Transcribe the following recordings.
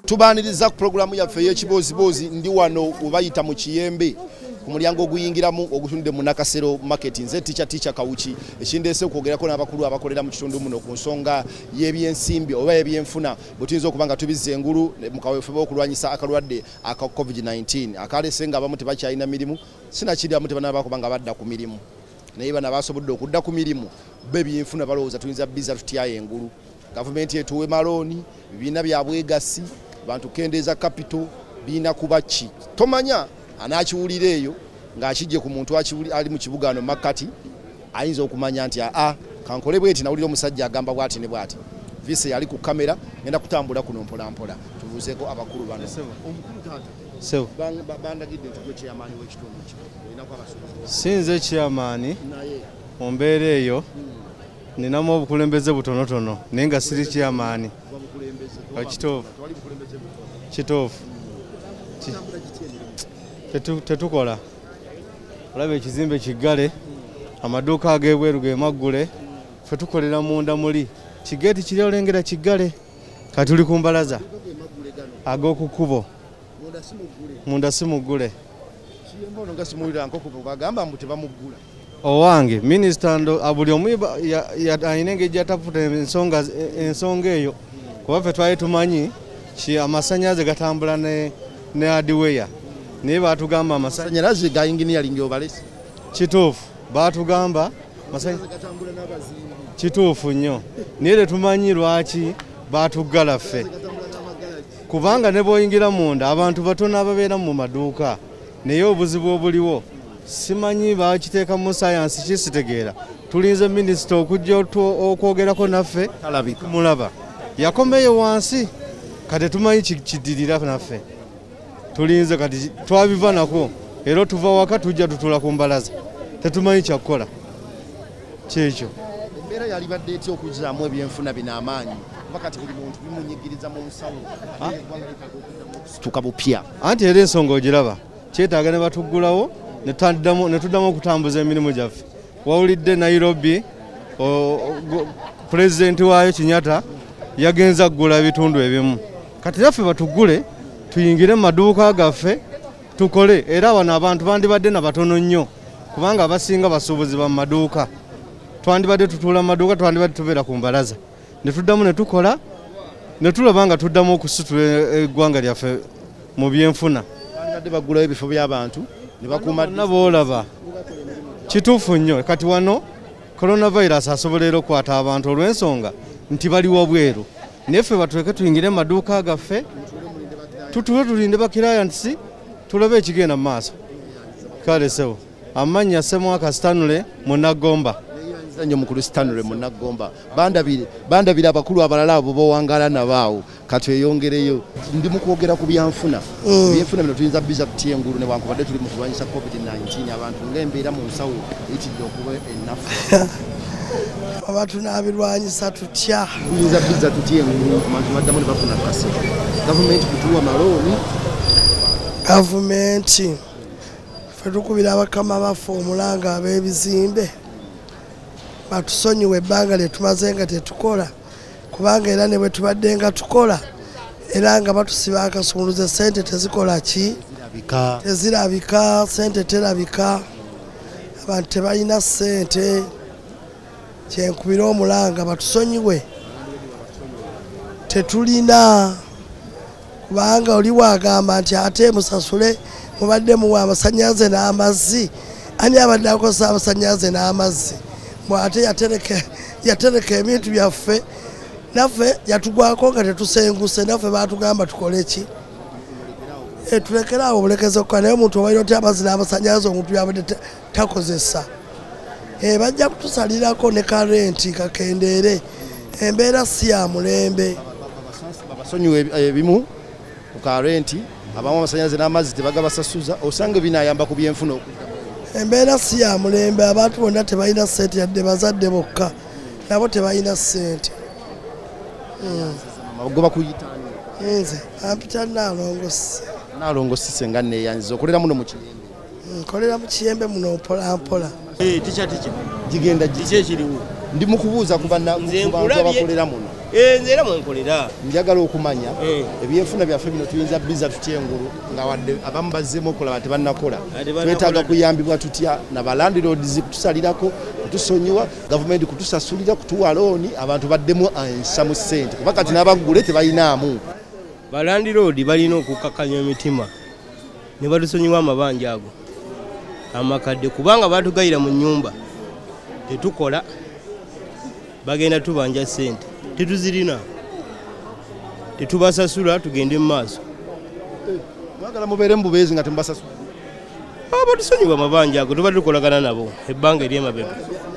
tubaniriza ku programu yaffe y'Ekibooziboozi ndi wano ubayita mu Kiyembe ku mulyango oguyingiramu ogutundde mu Nakasero market nze Ticha Kawuki ekindeese okwogerako n'abakulu abakolera mu kitundu muno ku nsonga y'ebyensimbi oba eby'enfuna butuyinza okuba nga tubizza engulu mu kaweefube okulwanyisa akalwadde aka COVID-19 akalese nga abamu tebakyalina mirimu sinakiryamu tebanaba kuba nga badda ku mirimu naye bana basobodde okudda ku mirimu b'ebyenfuna balowooza tuyinza bizza tutyayo engulu gavumenti etuwe malooni bibiina bya bwegassi bantu kendeeza capital biina kuba ki tomanya anakiwulira eyo ng'akijje ku muntu ali mu kibuga ano makati ayinza okumanya nti kankole bweti nawulira omusajja agamba bwati ne bwati vise yali ku kamera ngenda kutambula kuno mpola tubuuzeeko abakulu bano omukulu taata bandagidde nti gwe kyamaani w'ekitundu kino olinaku abasuubuzi sinze kyamaani mu mbeera eyo ninamu obukulembeze butonotono naye nga siri kyamaani kitoofu tetukola olaba ekizimbe kiggale amaduuka ag'ebweru ge maggule ffe tukolera munda muli kigeeti kiri olengera kiggale katuli ku mbalaza ag'okukubo munda si muggule owange minisita buli omu alina engeri gyatafuta ensonga eyo kuba ffe twali tumanyi amasannyalaze gatambula ne hardware naye batugamba amasannyalaze ga engineering obalesi kituufu batugamba kituufu nnyo naye tetumanyi lwaki batuggala ffe kubanga ne bw'oyingira munda abantu batono ababeera mu maduuka naye obuzibu obuliwo simanyi bakiteeka mu sayansi kisitegeera tulinze minisita okujja okwogerako naffe mulaba yakomeyo wansi kati tumanyi kiddirira naffe tulinze kati twabiva nako era tuva waka tujja tutula ku mbalaza tetumanyi kyakukola kyekyo embeera yalibadde etya okuzaamu ebyenfuna bino amaanyi kuba kati buli muntu bimunyigiriza mu nsawo okutuuka bupya anti era ensonga ogiraba kyetaaga ne batuggulawo ne tuddamu okutambuza emirimu gyaffe wawulidde Nairobi pulezidenti waayo Kenyatta yagenza kugula ebitundu ebimu kati naffe batuggule tuyingire mu maduuka gaffe tukole era wano abantu bandibadde na batono nnyo kubanga abasinga basuubuzi ba mu maduuka twandibadde tutuula mu maduuka twandibadde tubeera ku mbalaza ne tuddamu ne tukola ne tulaba nga tuddamu okusitula eggwanga lyaffe mu byenfuna bandibadde baggulawo ebifo by'abantu ne bakuuma boolaba kituufu nnyo kati wano coronavirus asobolera okukwata abantu olw'ensonga nti bali wabweru naye ffe batuleke tuyingire mu maduuka gaffe tutule tulinde bakirayansi tulabe ekigenda mu maaso kale sewo amannya Ssemwaka Stanley Munnagomba nnyo mukulu Stanley Munnagomba bandabira abakulu abalala abo bowangala nabaawo katweyongereyo ndi mu kwogera ku byanfuna byenfuna bino tuyinza biza tutya engulu newankubadde tuli mu kulwanyisa COVID-19 abantu ng'embeera mu nsawo eyitidde okuba ennafu oba tunaabirwanyisa tutya tuyinza biza tutya engulu abantu baddamu ne bafuna kasi gavumenti kutuwa malooni gavumenti ffe tukubira abakama baffe omulanga ab'ebizimbe batusonyiwe ebbanga lye tumaze nga tetukola kubanga era ne bwe tubadde nga tukola era nga batusiba akasumuluze sente tezikola ki tezirabika sente terabika abantu tebalina sente kyenkubira omulanga batusonyiwe tetulina kubanga oli wagamba nti ate musasule mubadde muwa amasannyalaze n'amazzi ani abadde akozesa amasannyalaze n'amazzi ate yatereka ebintu byaffe naffe yatugwako nga tetusenguse naffe batugamba tukole ki tulekerawo obulekezi okukola naye omuntu obaire oti amazzi n'amasannyalaze omuntu byabadde takozesa bajja kutusalirako ne karenti kakendeere embeera si ya mulembe babasonyiwe ebimu ku karenti abamu amasannyalaze n'amazzi tebagabasasuza osanga binayamba ku byenfuna embeera si ya mulembe abantu bonna tebalina ssente yadde bazadde bokka nabo tebalina ssente nze ampita nalongosi senga neyanziza okolera muno mu Kiyembe nkolera mu Kiyembe muno mpolampola Ticha gigenda kiriwo ndi mu kubuuza ku bantu abakolera muno nze era mwenkolera njagala okumanya ebyenfuna byaffe bino tuyinza biza tutya engulu nga wadde abamu bazzeemu okola tebannakola twetaaga kuyambibwa tutya nabalandiroads kutusalirako kutusonyiwa gavumenti kutusasulira kutuwa looni abantu baddemu ansa mu ssente kuba kati n'abaggule tebayinaamu balandiroodi balina okukakkanya emitima ne batusonyiwa amabanja ago amakadde kubanga batugayira mu nnyumba tetukola bagenda tubanja ssente tetuzirina tetubasasula tugende mu maaso mwagala mubeere mu bubeezi nga temubasasula batusonyiwa amabanja ago tuba tukolagana nabo ebbanga ery'emabega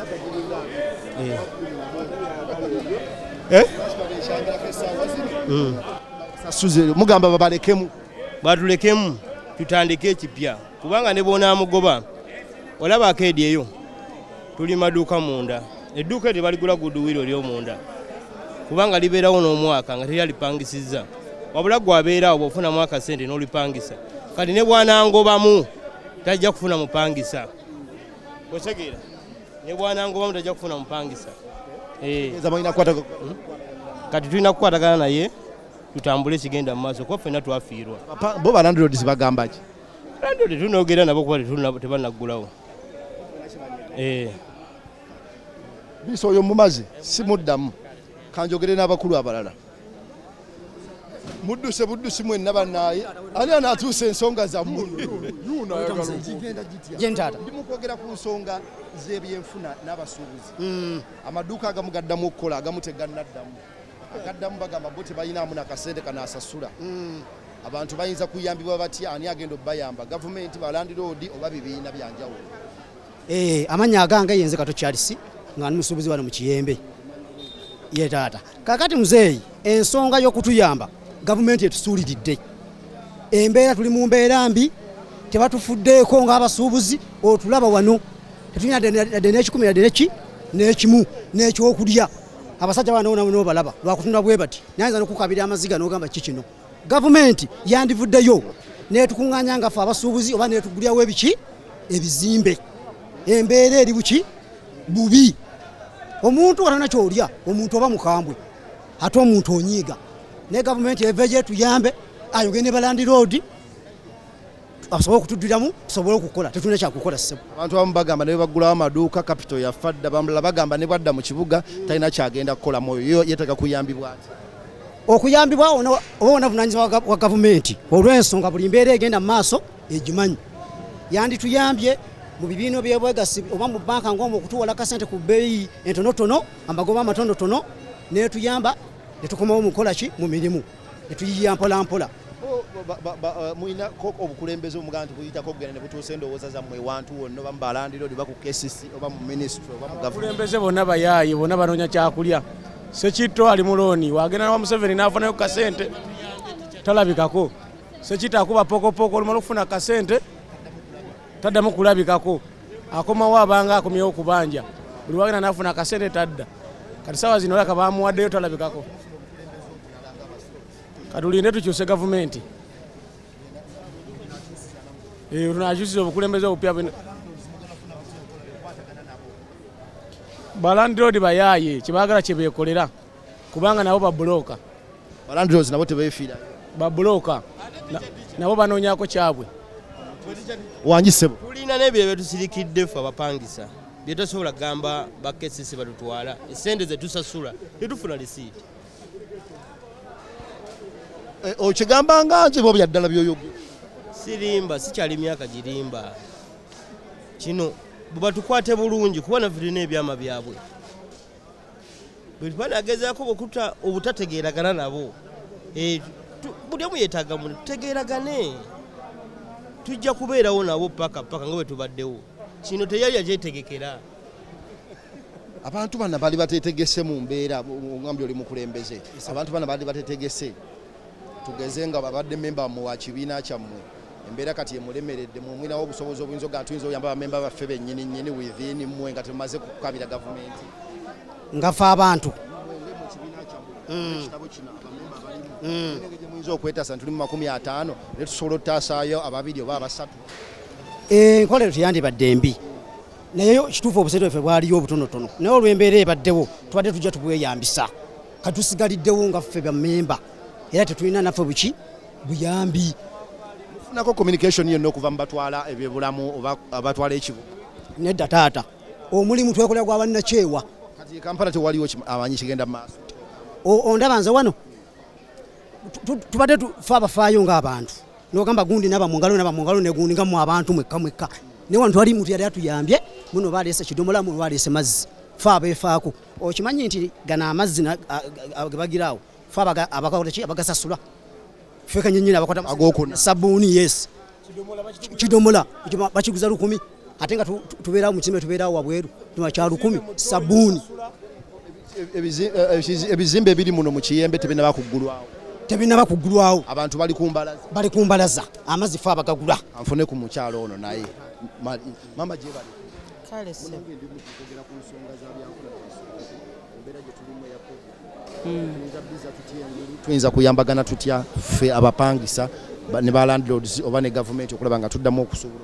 mugamba babalekemu batulekemu tutandike ekipya kubanga ne bonaamugoba olaba akeedi eyo tuli maduuka munda edduuka tebaligula guduwiro ly'omunda kubanga libeerawo n'omwaka nga teryalipangisizza wabula gwabeerawo bw'ofunamu akasente n'olipangisa kati ne bwanangobamu tajja kufuna mupangisa otegeera ne bwanangobamu tajja kufuna mupangisa kati tulina kukwatagana naye tutambule ekigenda mu maaso kuba ffenna twafiirwa bo balandiroads bagamba ki landiroodi tunoogera nabo kuba tebannaggulawo biso oyo mumaze simuddamu kanjogere n'abakulu abalala mudduse buddusi mwenna bannaaye ani anaatuusa ensonga zammwe ndimukwogera ku nsonga z'ebyenfuna n'abasuubuzi amaduuka agamu gaddamu okukola agamu tegannaddamu agaddamu bagamba bo tebayinaamu nakasente kanaasasula abantu bayinza kuyambibwa batya ani agenda obbayamba gavumenti balandiroodi oba bibiina byanjawulo amanya agange yenze kato kyalisi nga ndi musuubuzi wano mu Kiyembe ye taata kakati muzeeyi ensonga y'okutuyamba gavumenti etusuuliridde embeera tuli mu mbeera mbi tebatufuddeeko ng'abasuubuzi otulaba wano tetulina yadde n'ekikumi yadde n'ekimu n'ekyokulya abasajja bano n'obalaba lwakutunda bwe bati nayinza n'okukabira amaziga n'ogamba kikino gavumenti yandivuddeyo n'etukuŋŋaanya ngaffe abasuubuzi oba n'etugulyawo ebiki ebizimbe embeera eri buki bubi omuntu walana kyolya omuntu oba mukambwe ate omuntu onyiiga ne gavumenti eveje tuyambe ayogere ne balandiroodi asobole okutuddiramu tusobole okukola tetulina kyakukola ssebo abantu abamu bagamba ne baggulawo amaduuka kapito yafadda bamulala bagamba ne bwadda mu kibuga talina kyagenda kukola mwoyo yeetaaga kuyambibwa ati okuyambibwa oba onavunaanyizibwa wa gavumenti olw'ensonga buli mbeera egenda mu maaso egimanyi yandituyambye mu bibiino byebwegasi oba mu banka ng'omu okutuwala kasente ku bbeeyi entonotono amagoba amatonotono netuyamba netukomawo mukola ki mu mirimu netuyiya mpolampola mulina obukulembeze omugamba nti buyitako okugenda ne butuusa endowooza zammwe wantu wonna oba mu balandiroodi oba ku KCC oba mu minisitule oba mu abakulembeze bonna bayaayi bonna banoonya kyakulya Sekitto ali mu looni wagenda na Museveni n'afunayo kasente talabikako Sekitto akuba pokopoko olumala okufuna kasente taddamu kulabikako akomawo abanga akomyewo kubanja buli wagenda n'afuna kasente tadda kati sawa zino olaka bamuwaddeyo talabikako katulinde tukyuse gavumenti tunakyusiza obukulembeze obupya balandiroodi bayaaye kyebaagala kyebeekolera kubanga nabo babulooka balandiroodi nabo tebeefiira babulooka nabo banoonyako kyabwe wanjisebo tulina n'ebyo byetusirikidde ffe abapangisa byetasobola kugamba bakesisi batutwala esente zetusasula tetufuna lisiiti okigamba nga nze bo byaddala byoyogera sirimba sikyali myaka girimba kino bwebatukwate bulungi kuba naffe tulina ebyama byabwe bwe banagezaako bwekuta obutategeeragana nabo buli omu yeetaaga mu tutegeeragane tujja kubeerawo nabo paka nga bwe tubaddewo kino teyali agyetegekera abantu bana bali batetegese mu mbeera ngambye oli mukulembeze abantu bana bali batetegese tugeze nga babadde memba mu wa kibiina kyammwe embeera kati emulemeredde mwinawo obusobozi obuyinza oga tuyinza oyamba bamemba baffe bennyini nnyini within mmwe nga tumaze kukabira gavumenti ngafe abantu muyinza okwetasa tuli mu 50 ne tusobola otasaayo ababiri oba abasatu enkola tuyandibadde mbi naye kituufu obusente bweffe bwaliyo obutonotono naye olw'embeera ebaddewo tubadde tujja tubweyambisa katusigaliddewo nga ffe bammemba era tetulina naffe buki buyambi. Mufunako communication yonna okuva mu batwala ebyobulamu oba abatwala ekibuga? Nedda taata, omulimu twekolera gwa bannakyewa. Kati Kampala tewaliwo amanyi kigenda mu maaso? Ondaba nze wano tubadde tufa abafaayo ng'abantu n'ogamba gundi naba mu ngalo ne gundi nga mu abantu mwekka ne wano twali muntu yali atuyambye muno baleese kidomola muno baleese mazzi fa abeefaako. Okimanyi nti gana amazzi ge bagiraawo fa abagasasula ffe kanyenyini abakwata sabbuuni yes kidomola bakiguza 1000 ate nga tubeerawo mu kisime tubeerawo wabweru kya 1000 sabbuuni. Ebizimbe ebiri muno mu Kiyembe tebinaba kuggulwawo. Abantu bali kumbalaza amazzi fa abagagula. Anfune ku mukyalo ono naye mama gye bali kale se tuyinza kuyambagana tutya ffe abapangisa ne ba landlords oba ne government okulaba nga tuddamu okusobola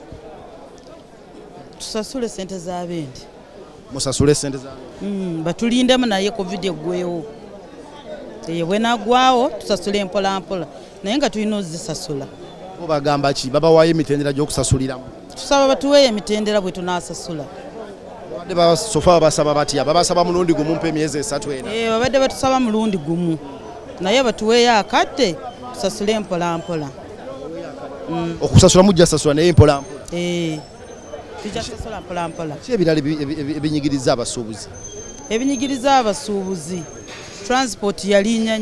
tusasule sente za bendi? Musasule sente za bendi batulindemu naye covid eggwewo bwenagwawo tusasule mpolampola naye nga tulina ozisasula. Bagamba ki babawaayo emitendera gy'okusasuliramu? Tusaba batuweeyo emitendera bwe tunaasasula. Babadde sofa basaba batya? Babasaba mulundi gumu mpe emyezi 3 ena? Babadde batusaba mulundi gumu naye batuweeyo akadde tusasule mpolampola. Okusasula mujja sasula naye mpolampola? Tujja sasula mpolampola. Ki ebirala ebinyigiriza abasuubuzi? Ebinyigiriza abasuubuzi transport yalinya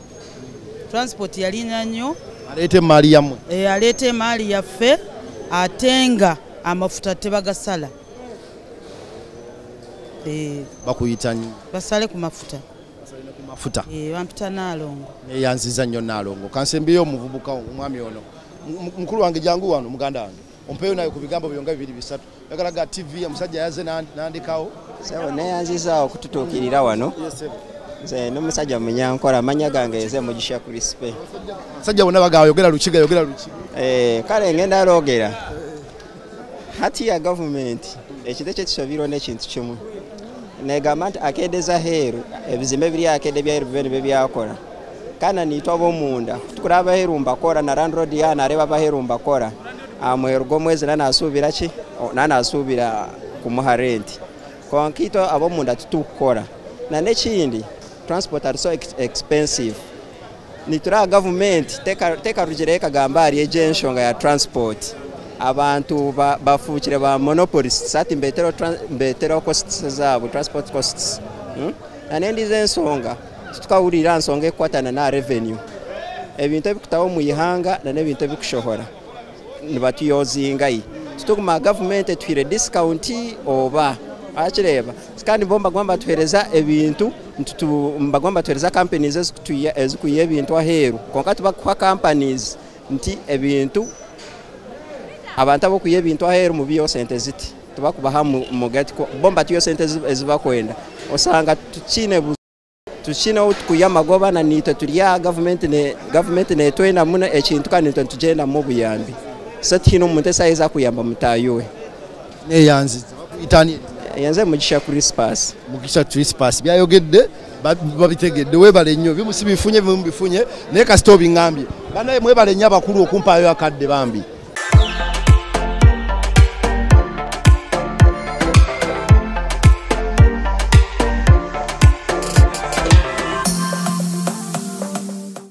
nnyo. Aleete emaali yammwe? Aleete emaali yaffe ate nga amafuta tebagasala. Bakuyita nnyo? Basale ku mafuta. Bampita Naalongo. Neyanziza nnyo Naalongo. Kansembeyo omuvubuka omwami ono. Mukulu wange jangu wano muganda wange. Ompeyo naye ku bigambo byonga 2-3. Yakalaga TV omusajja yaze nandikawo. Sawa neyanziza okututuukirira wano. Nze n'omusajja munyankola amanya gange yeze Mugisha Crispe. Musajja wonna bagayogera lukiga yogera luki? Kale ngenda alogera. Hati ya government ekite kyekisabiro n'ekintu kimu. Negamba nti akedeza heru ebizimbe biri akede bya Rubeni bebyakola. Kana nitwa ab'omunda tukura abaheru mbakora na landlord yana areba abaheru mbakora. Amwerugo mwezi nanasuubira ki? Nanasuubira kumuha rent. Kwa nkito ab'omunda tutukora. Na nekindi transport are so expensive. Nitura government teka rugere kagamba ari ensonga ya transport. Abantu bafuukire ba monopolists sati mbetero costs zabo transport costs. Nanendize ensonga tukawulira nsonga ekwatana na revenue. Ebintu ebikutawo mu ihanga na nebintu ebikushohora. Nibatuyozinga yi. Tukuma government twire discount oba achireba kandi bomba gwamba tuhereza ebintu mbagwamba tuhereza companies ezikuye ebintu aheru konkati bakwa companies nti ebintu abantu abokuye ebintu aheru mu biyo sente ziti tubakubaha mu gati bomba tuyo sente ezibakwenda osanga tuchine utukuya magoba na nito tuliya government ne twena muna ekintu kandi tugenda mu buyambi satino muntu esaiza kuyamba mutayuwe neyanziza bakuyitani yanze Mugisha Crispas. Mugisha Crispas byayogedde babitegedde webale nnyo bimusibifunye naye kasita obingambye banaye mwebale nnyo abakulu okumpaayo akadde bambi.